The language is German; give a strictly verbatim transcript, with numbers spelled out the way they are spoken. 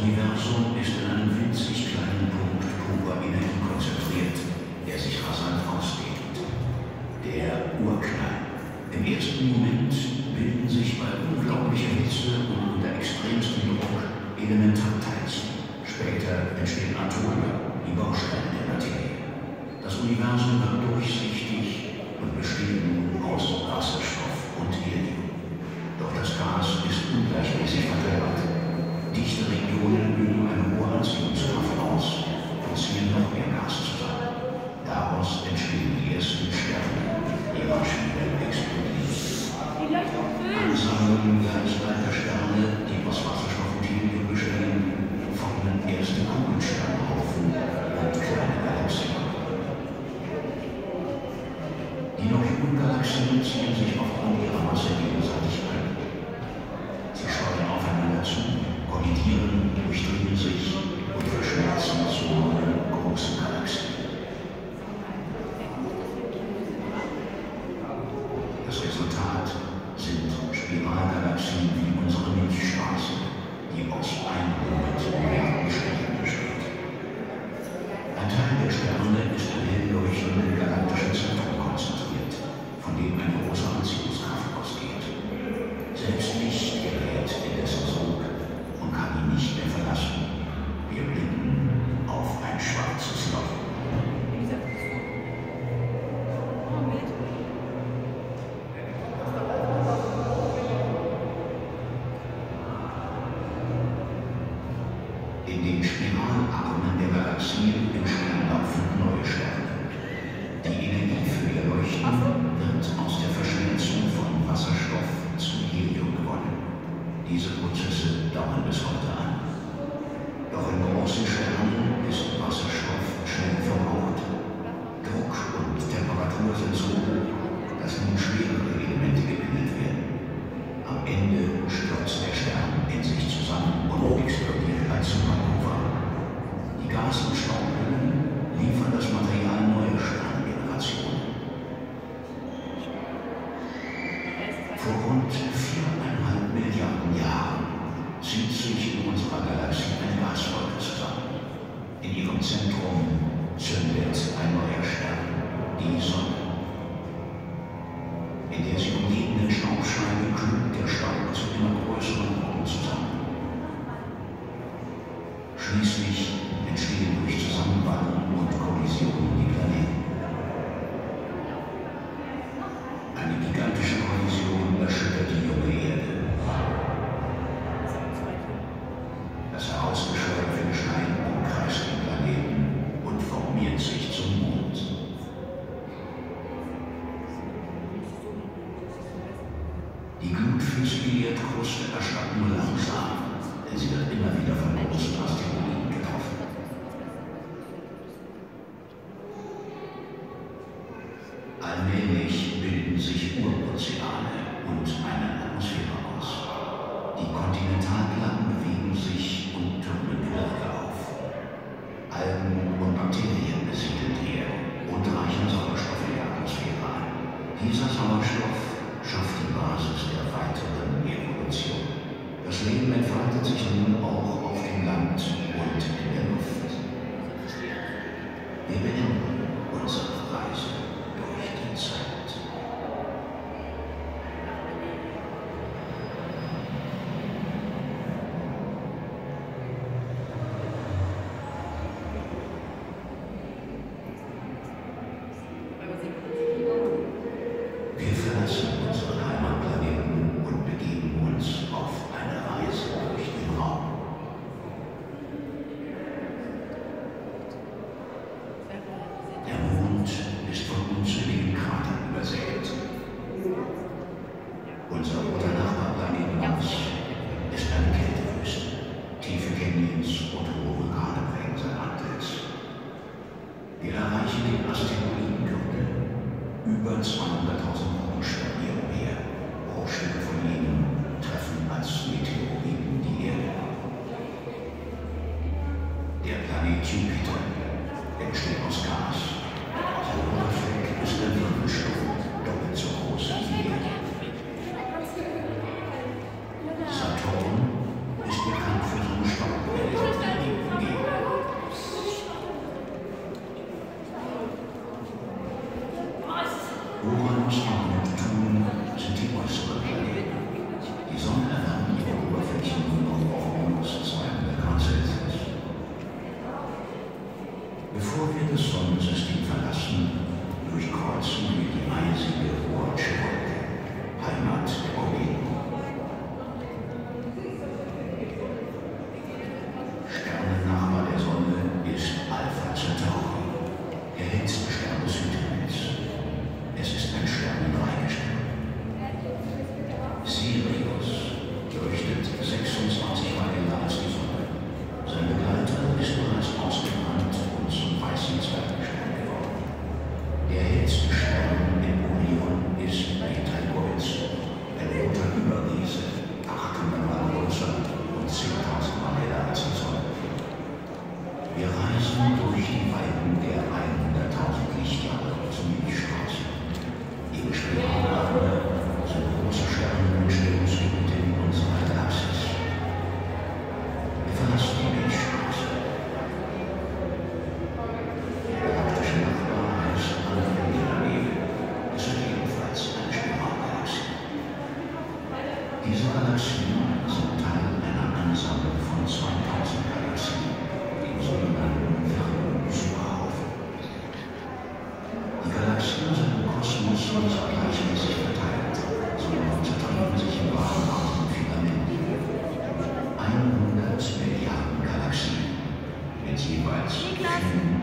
Universum ist in einem winzig kleinen Punkt purer Energie konzentriert, der sich rasant ausdehnt. Der Urknall. Im ersten Moment bilden sich bei unglaublicher Hitze und unter extremstem Druck Elementarteilchen. Später entstehen Atome, die Bausteine der Materie. Das Universum wird durchsichtig und besteht nun aus Wasserstoff und Helium. Doch das Gas ist ungleichmäßig verteilt. Dichte Regionen üben eine hohe Anziehungskraft aus und ziehen noch mehr Gas zusammen. Daraus entstehen die ersten Sterne, die rasch wieder explodieren. Ansammlungen gleichbleibender Sterne, die aus Wasserstoff und Helium bestehen, formen erste Kugelsternhaufen und kleine Galaxien. Die noch jungen Galaxien ziehen sich aufgrund ihrer Masse gegenseitig an. Sie steuern aufeinander zu, kollidieren, durchdringen sich und verschmelzen zu neuen großen Galaxien. Das Resultat sind Spiralgalaxien wie unsere Milchstraße, die aus hundert Milliarden Sternen besteht. Ein Teil der Sterne ist im hell leuchtenden galaktischen Zentrum konzentriert, von dem eine große Anziehungskraft ausgeht. Selbst Licht gerät in dessen Sog und kann ihn nicht mehr verlassen. Wir blicken auf ein schwarzes Loch. In den Spiralarmen der Galaxien entstehen laufend neue Sterne. Die Energie für ihr Leuchten wird aus der Verschmelzung von Wasserstoff zu Helium gewonnen. Diese Prozesse dauern bis heute an. Doch in großen Sternen ist Wasserstoff schnell verbraucht. Druck und Temperatur sind so hoch, dass nun schwerere Elemente gebildet werden. Am Ende stürzt der Stern in sich zusammen und explodiert als Supernova. Die Gas- und Staubhüllen liefern das Material neuer Sterngenerationen. Vor rund viereinhalb Milliarden Jahren zieht sich in unserer Galaxie eine Gaswolke zusammen. In ihrem Zentrum zündet ein neuer Stern, die Sonne. In der sie umgebenden Staubscheibe klumpt der Staub zu immer größeren Gruppen zusammen. Schließlich entstehen durch Zusammenwallung und Kollisionen die Planeten. Eine gigantische Kollision erschüttert die junge Erde. Das herausgeschleuderte Gestein umkreist den Planeten und formiert sich zum Mond. Die glutflüssige Erdkruste erstarrt nur langsam, denn sie wird immer wieder von großen Asteroiden getroffen. Allmählich bilden sich Urozeane und eine Atmosphäre aus. Die Kontinentalplatten bewegen sich und türmen Berge auf. Algen und Bakterien besiedeln die Erde und reichen Sauerstoff in der Atmosphäre an. Dieser Sauerstoff schafft die Basis der weiteren Evolution. Das Leben entfaltet sich nun auch auf dem Land und in der Luft. Wir beenden unsere Reise durch die Zeit. Wir verlassen unseren Heimatplaneten und begeben uns auf eine Reise durch den Raum. Der Mond ist von unzähligen Kratern übersät. Unser roter Nachbarplanet Mars ist eine Kältewüste. Tiefe Canyons und hohe Vulkane prägen sein Antlitz. Wir erreichen den Asteroidengürtel. Über zweihunderttausend Mondsterne hier umher. Bruchstücke von ihnen treffen als Meteoriten die Erde. Der Planet Jupiter entsteht aus Gas. Sein Oberfläche ist der Wirbelsturm, doppelt so groß wie die Erde. Saturn ist bekannt für seine Staubwellen. lassen.